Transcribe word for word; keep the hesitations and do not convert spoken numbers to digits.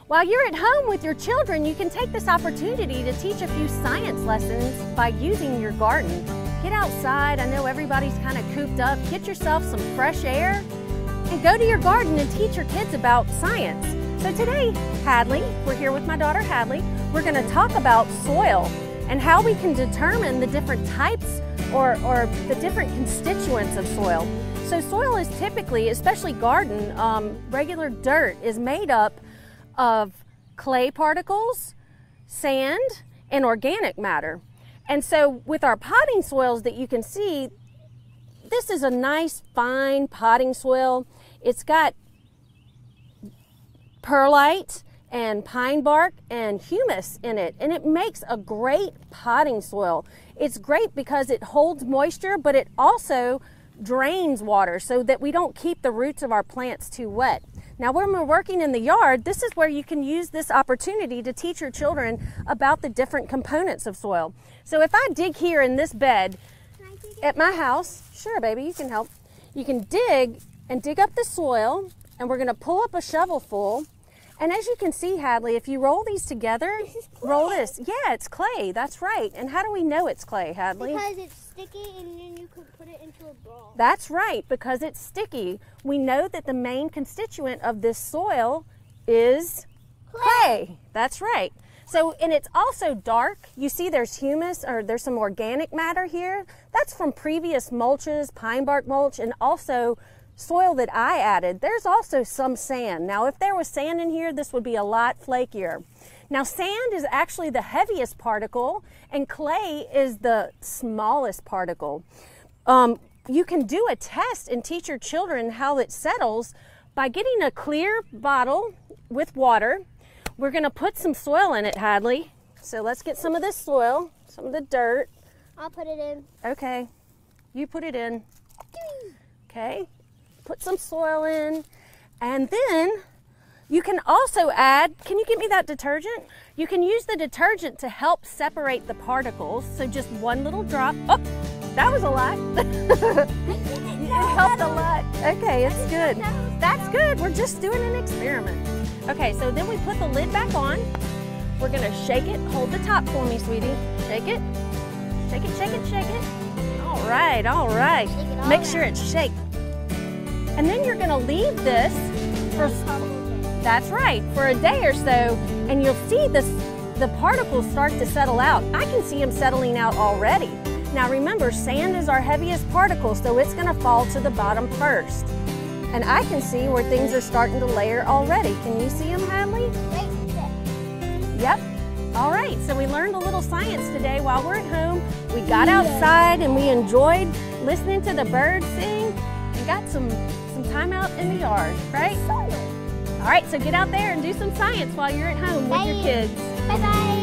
While you're at home with your children, you can take this opportunity to teach a few science lessons by using your garden. Get outside. I know everybody's kind of cooped up. Get yourself some fresh air and go to your garden and teach your kids about science. So today, Hadley, we're here with my daughter Hadley, we're going to talk about soil and how we can determine the different types or, or the different constituents of soil. So soil is typically, especially garden, um, regular dirt is made up of clay particles, sand, and organic matter. And so with our potting soils that you can see, this is a nice fine potting soil. It's got perlite and pine bark and humus in it, and it makes a great potting soil. It's great because it holds moisture, but it also drains water so that we don't keep the roots of our plants too wet. Now, when we're working in the yard, this is where you can use this opportunity to teach your children about the different components of soil. So if I dig here in this bed at my house, sure baby, you can help. You can dig and dig up the soil, and we're gonna pull up a shovelful. And as you can see, Hadley, if you roll these together, this roll this. Yeah, it's clay, that's right. And how do we know it's clay, Hadley? Because it's sticky and then you can put it into a ball. That's right, because it's sticky. We know that the main constituent of this soil is clay. clay. That's right. So, and it's also dark. You see there's humus, or there's some organic matter here. That's from previous mulches, pine bark mulch, and also soil that I added. There's also some sand. Now, if there was sand in here, this would be a lot flakier. Now, sand is actually the heaviest particle, and clay is the smallest particle. Um, you can do a test and teach your children how it settles by getting a clear bottle with water. We're gonna put some soil in it, Hadley. So let's get some of this soil, some of the dirt. I'll put it in. Okay, you put it in. Okay. Put some soil in, and then you can also add, can you give me that detergent? You can use the detergent to help separate the particles. So just one little drop. Oh, that was a lot. It helped a lot. Okay, it's good. That's good. We're just doing an experiment. Okay, so then we put the lid back on. We're gonna shake it. Hold the top for me, sweetie. Shake it. Shake it, shake it, shake it. All right, all right. Make sure it's shaked. And then you're gonna leave this for, that's right, for a day or so, and you'll see this, the particles start to settle out. I can see them settling out already. Now remember, sand is our heaviest particle, so it's gonna fall to the bottom first. And I can see where things are starting to layer already. Can you see them, Hadley? Yep. All right, so we learned a little science today while we're at home. We got outside and we enjoyed listening to the birds sing and got some some time out in the yard, right? All right, so get out there and do some science while you're at home with your kids. Bye-bye.